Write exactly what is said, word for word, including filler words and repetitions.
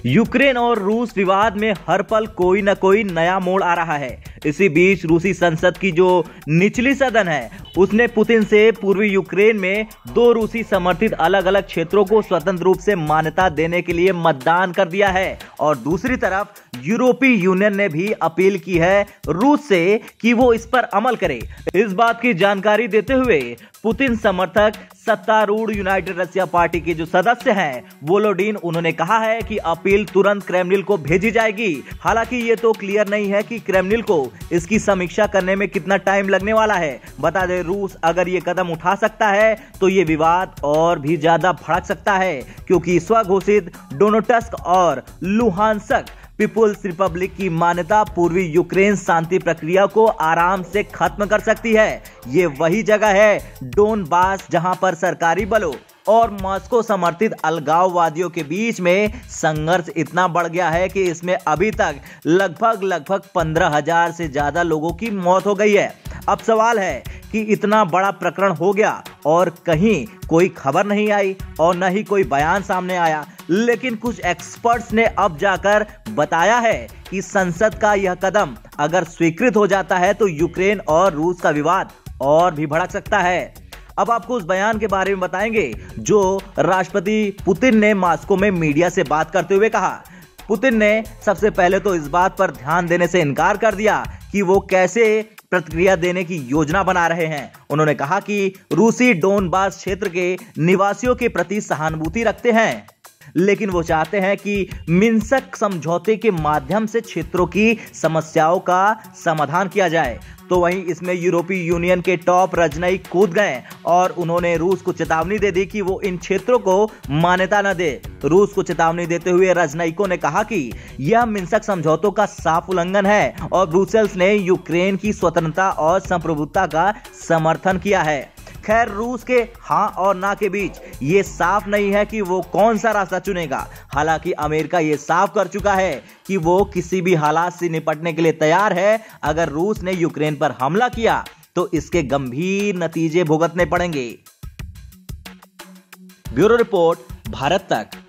Ukraine और रूस विवाद में हर पल कोई न कोई नया मोड़ आ रहा है। इसी बीच रूसी संसद की जो निचली सदन है उसने पुतिन से पूर्वी यूक्रेन में दो रूसी समर्थित अलग अलग क्षेत्रों को स्वतंत्र रूप से मान्यता देने के लिए मतदान कर दिया है। और दूसरी तरफ यूरोपीय यूनियन ने भी अपील की है रूस से कि वो इस पर अमल करे। इस बात की जानकारी देते हुए पुतिन समर्थक सत्तारूढ़ यूनाइटेड रशिया पार्टी के जो सदस्य हैं वोलोडिन, उन्होंने कहा है कि अपील तुरंत क्रेमलिन को भेजी जाएगी। हालांकि ये तो क्लियर नहीं है कि क्रेमलिन को इसकी समीक्षा करने में कितना टाइम लगने वाला है। बता दें, रूस अगर ये कदम उठा सकता है तो ये विवाद और भी ज्यादा भड़क सकता है, क्योंकि स्वघोषित डोनेट्स्क और लुहांस्क पीपुल्स रिपब्लिक की मान्यता पूर्वी यूक्रेन शांति प्रक्रिया को आराम से खत्म कर सकती है। ये वही जगह है डोनबास जहां पर सरकारी बलों और मॉस्को समर्थित अलगाववादियों के बीच में संघर्ष इतना बढ़ गया है कि इसमें अभी तक लगभग लगभग पंद्रह हजार से ज्यादा लोगों की मौत हो गई है। अब सवाल है कि इतना बड़ा प्रकरण हो गया और कहीं कोई खबर नहीं आई और न ही कोई बयान सामने आया, लेकिन कुछ एक्सपर्ट्स ने अब जाकर बताया है कि संसद का यह कदम अगर स्वीकृत हो जाता है तो यूक्रेन और रूस का विवाद और भी भड़क सकता है। अब आपको उस बयान के बारे में बताएंगे जो राष्ट्रपति पुतिन ने मॉस्को में मीडिया से बात करते हुए कहा। पुतिन ने सबसे पहले तो इस बात पर ध्यान देने से इनकार कर दिया कि वो कैसे प्रतिक्रिया देने की योजना बना रहे हैं। उन्होंने कहा कि रूसी डोनबास क्षेत्र के निवासियों के प्रति सहानुभूति रखते हैं, लेकिन वो चाहते हैं कि मिन्स्क समझौते के माध्यम से क्षेत्रों की समस्याओं का समाधान किया जाए। तो वहीं इसमें यूरोपीय यूनियन के टॉप राजनयिक कूद गए और उन्होंने रूस को चेतावनी दे दी कि वो इन क्षेत्रों को मान्यता न दे। रूस को चेतावनी देते हुए राजनयिकों ने कहा कि यह मिन्स्क समझौतों का साफ उल्लंघन है और ब्रुसेल्स ने यूक्रेन की स्वतंत्रता और संप्रभुता का समर्थन किया है। खैर, रूस के हाँ और ना के बीच ये साफ नहीं है कि वो कौन सा रास्ता चुनेगा। हालांकि अमेरिका ये साफ कर चुका है कि वो किसी भी हालात से निपटने के लिए तैयार है। अगर रूस ने यूक्रेन पर हमला किया तो इसके गंभीर नतीजे भुगतने पड़ेंगे। ब्यूरो रिपोर्ट, भारत तक।